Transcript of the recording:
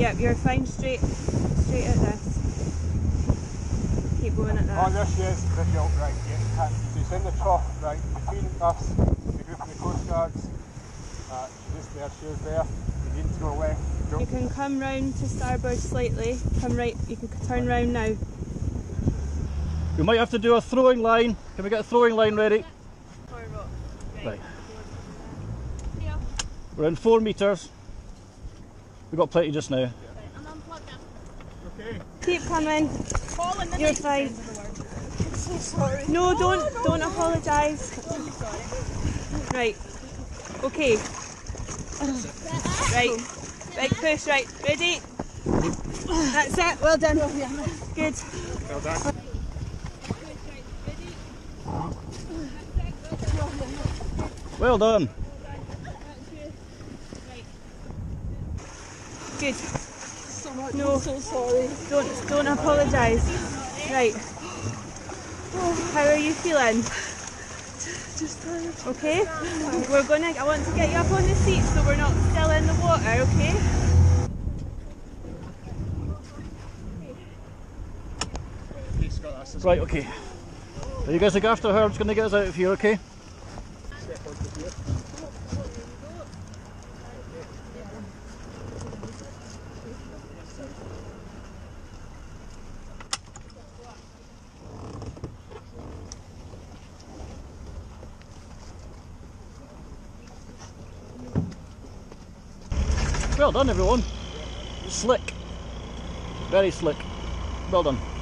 Yep, you're fine. Straight at this. Keep going at that. Oh, there she is, the hill, right, yeah. She's in the trough, right, between us, the group of the Coast Guards. She is there. You need to go left. Go. You can come round to starboard slightly. Come right, you can turn round now. We might have to do a throwing line. Can we get a throwing line ready? Right. We're in 4 metres. We've got plenty just now. Okay. Keep coming. You're fine. I'm so sorry. No, don't apologise. Right. Okay. Right. Big push, right. Ready? That's it. Well done. Good. Well done. Well done. Good. So much. No. I'm so sorry. Don't apologise. Right. How are you feeling? Just tired. Okay. I want to get you up on the seat so we're not still in the water, okay? Right, okay. Are you guys look after her? I'm just going to get us out of here, okay? Well done, everyone. Slick. Very slick. Well done.